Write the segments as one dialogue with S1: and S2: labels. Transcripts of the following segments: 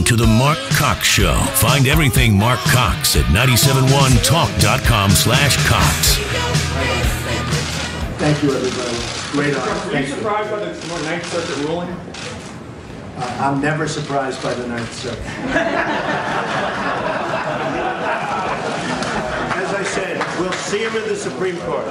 S1: to The Mark Cox Show. Find everything Mark Cox at 971talk.com/Cox.
S2: Thank you, everybody. Great honor.
S3: Are you surprised by the Ninth Circuit ruling?
S2: I'm never surprised by the Ninth Circuit. As I said, we'll see him in the Supreme Court.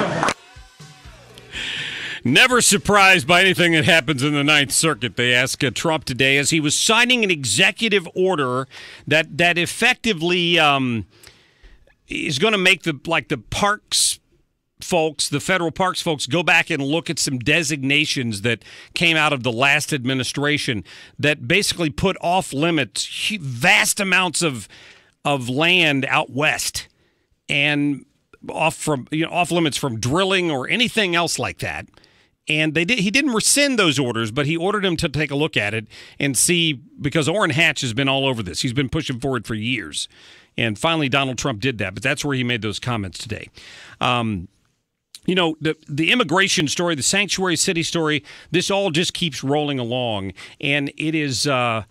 S4: Never surprised by anything that happens in the Ninth Circuit, they asked Trump today as he was signing an executive order that effectively is going to make the parks folks, the federal parks folks, go back and look at some designations that came out of the last administration that basically put off limits vast amounts of land out west and off limits from drilling or anything else like that. And he didn't rescind those orders, but he ordered him to take a look at it and see, because Orrin Hatch has been all over this. He's been pushing forward for years. And finally, Donald Trump did that, but that's where he made those comments today. The immigration story, the sanctuary city story, this all just keeps rolling along. And it is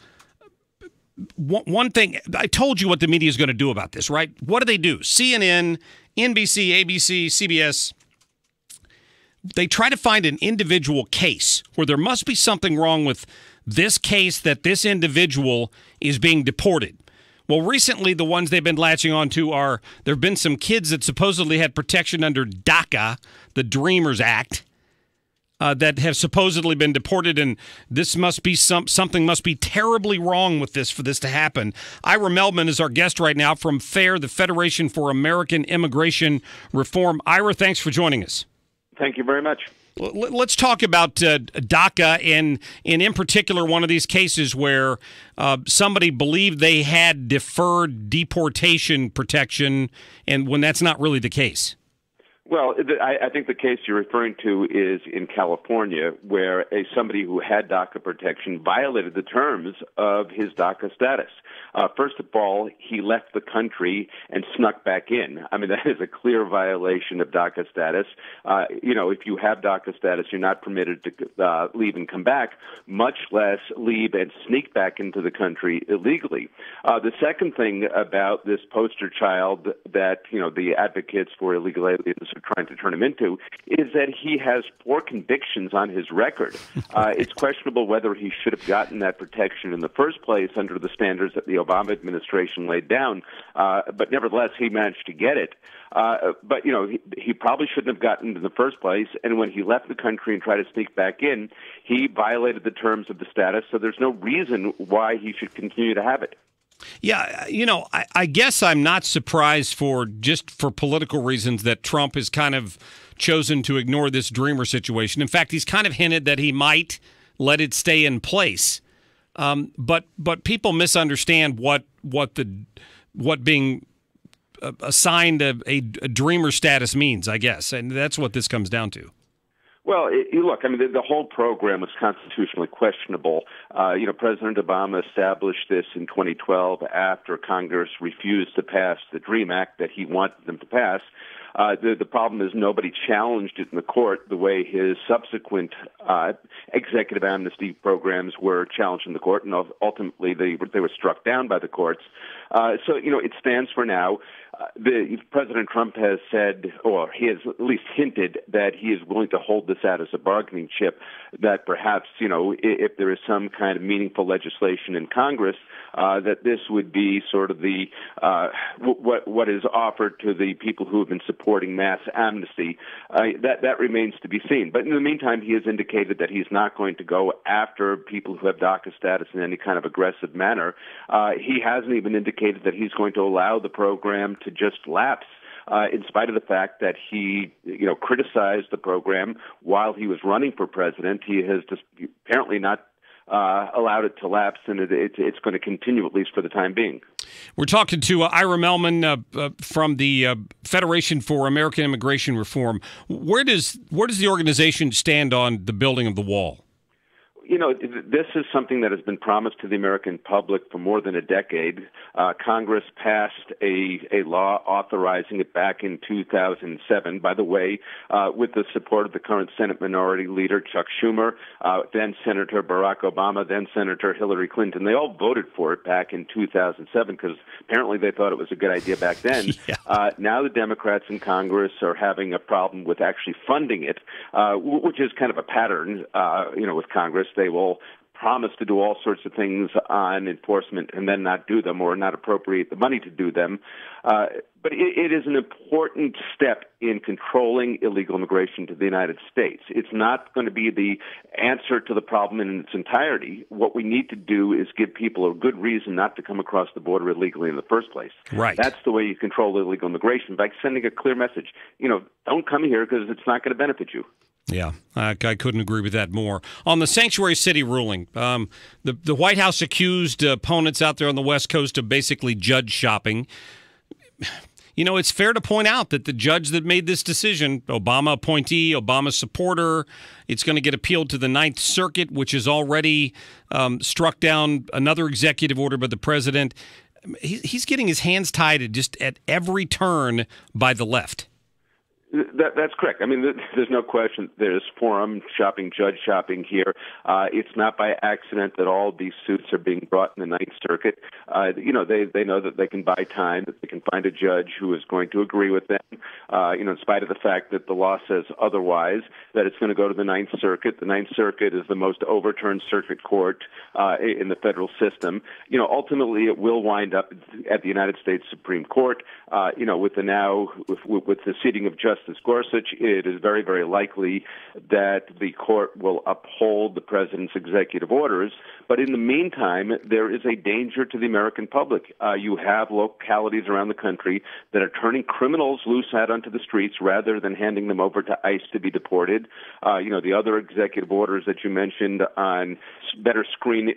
S4: one thing. I told you what the media is going to do about this, right? What do? CNN, NBC, ABC, CBS. They try to find an individual case where there must be something wrong with this case that this individual is being deported. Well, recently, the ones they've been latching on to are there have been some kids that supposedly had protection under DACA, the Dreamers Act, that have supposedly been deported, and this must be something must be terribly wrong with this for this to happen. Ira Mehlman is our guest right now from FAIR, the Federation for American Immigration Reform. Ira, thanks for joining us.
S5: Thank you very much.
S4: Let's talk about DACA and in particular one of these cases where somebody believed they had deferred deportation protection, and when that's not really the case.
S5: Well, I think the case you're referring to is in California, where somebody who had DACA protection violated the terms of his DACA status. First of all, he left the country and snuck back in. I mean, that is a clear violation of DACA status. If you have DACA status, you're not permitted to leave and come back, much less leave and sneak back into the country illegally. The second thing about this poster child that, the advocates for illegal aliens are trying to turn him into is that he has 4 convictions on his record. It's questionable whether he should have gotten that protection in the first place under the standards that the Obama administration laid down, but nevertheless, he managed to get it. But he probably shouldn't have gotten it in the first place, and when he left the country and tried to sneak back in, he violated the terms of the status, so there's no reason why he should continue to have it.
S4: Yeah, I guess I'm not surprised for political reasons that Trump has kind of chosen to ignore this Dreamer situation. In fact, he's kind of hinted that he might let it stay in place. But people misunderstand what being assigned a Dreamer status means, I guess, and that's what this comes down to.
S5: Well, look, I mean, the whole program was constitutionally questionable. President Obama established this in 2012 after Congress refused to pass the DREAM Act that he wanted them to pass. The problem is nobody challenged it in the court the way his subsequent executive amnesty programs were challenged in the court, and ultimately they were struck down by the courts. So it stands for now. President Trump has said, or he has at least hinted, that he is willing to hold this out as a bargaining chip, that perhaps, if there is some kind of meaningful legislation in Congress, that this would be sort of the what is offered to the people who have been supporting mass amnesty. That remains to be seen. But in the meantime, he has indicated that he's not going to go after people who have DACA status in any kind of aggressive manner. He hasn't even indicated that he's going to allow the program to just lapse, in spite of the fact that he, criticized the program while he was running for president. He has just apparently not allowed it to lapse, and it's going to continue, at least for the time being.
S4: We're talking to Ira Mehlman from the Federation for American Immigration Reform. Where does the organization stand on the building of the wall?
S5: This is something that has been promised to the American public for more than a decade. Congress passed a law authorizing it back in 2007, by the way, with the support of the current Senate Minority Leader, Chuck Schumer, then Senator Barack Obama, then Senator Hillary Clinton. They all voted for it back in 2007 because apparently they thought it was a good idea back then. Yeah. Now the Democrats in Congress are having a problem with actually funding it, which is kind of a pattern, with Congress. They will promise to do all sorts of things on enforcement and then not do them or not appropriate the money to do them. But it is an important step in controlling illegal immigration to the United States. It's not going to be the answer to the problem in its entirety. What we need to do is give people a good reason not to come across the border illegally in the first place.
S4: Right.
S5: That's the way you control illegal immigration, by sending a clear message. Don't come here because it's not going to benefit you.
S4: Yeah, I couldn't agree with that more. On the sanctuary city ruling, the White House accused opponents out there on the West Coast of basically judge shopping. It's fair to point out that the judge that made this decision, Obama appointee, Obama supporter, it's going to get appealed to the Ninth Circuit, which has already struck down another executive order by the president. He's getting his hands tied at every turn by the left.
S5: That's correct. I mean, there's no question there's forum shopping, judge shopping here. It's not by accident that all these suits are being brought in the Ninth Circuit. They know that they can buy time, that they can find a judge who is going to agree with them, in spite of the fact that the law says otherwise, that it's going to go to the Ninth Circuit. The Ninth Circuit is the most overturned circuit court in the federal system. Ultimately, it will wind up at the United States Supreme Court. With the seating of Justice Gorsuch, it is very, very likely that the court will uphold the president's executive orders. But in the meantime, there is a danger to the American public. You have localities around the country that are turning criminals loose out onto the streets rather than handing them over to ICE to be deported. The other executive orders that you mentioned on better screening,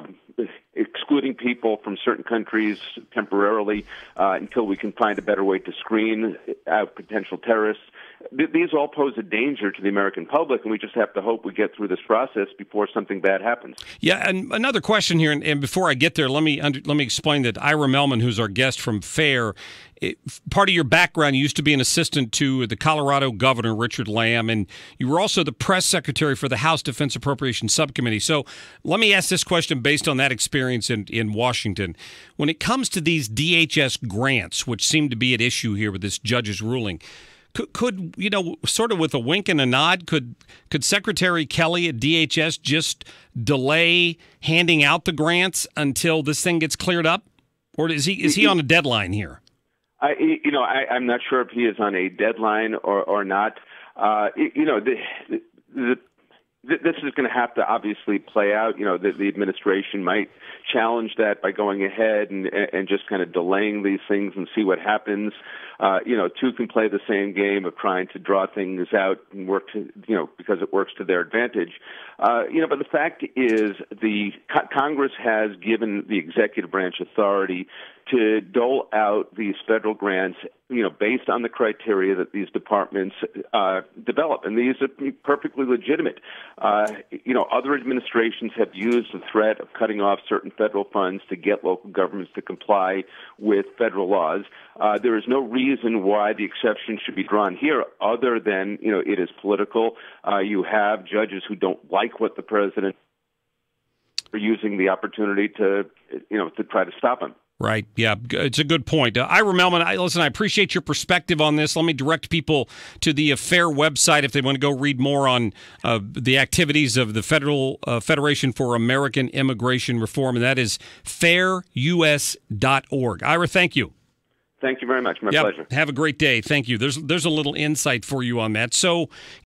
S5: excluding people from certain countries temporarily until we can find a better way to screen out potential terrorists. These all pose a danger to the American public, and we just have to hope we get through this process before something bad happens.
S4: Yeah, and another question here, and before I get there, let me explain that Ira Mehlman, who's our guest from FAIR, part of your background, you used to be an assistant to the Colorado Governor, Richard Lamb, and you were also the press secretary for the House Defense Appropriations Subcommittee. So let me ask this question based on that experience in Washington. When it comes to these DHS grants, which seem to be at issue here with this judge's ruling, could sort of with a wink and a nod, could Secretary Kelly at DHS just delay handing out the grants until this thing gets cleared up? Or is he on a deadline here?
S5: I'm not sure if he is on a deadline or not. This is going to have to obviously play out. The administration might challenge that by going ahead and just kind of delaying these things and see what happens. Two can play the same game of trying to draw things out and work to, because it works to their advantage. But the fact is the Congress has given the executive branch authority to dole out these federal grants, based on the criteria that these departments develop. And these are perfectly legitimate. Other administrations have used the threat of cutting off certain federal funds to get local governments to comply with federal laws. There is no reason why the exception should be drawn here other than, it is political. You have judges who don't like what the president are using the opportunity to try to stop him.
S4: Right. Yeah, it's a good point. Ira Mehlman, I appreciate your perspective on this. Let me direct people to the FAIR website if they want to go read more on the activities of the Federal Federation for American Immigration Reform, and that is fairus.org. Ira, thank you.
S5: Thank you very much. My pleasure.
S4: Have a great day. Thank you. There's a little insight for you on that. So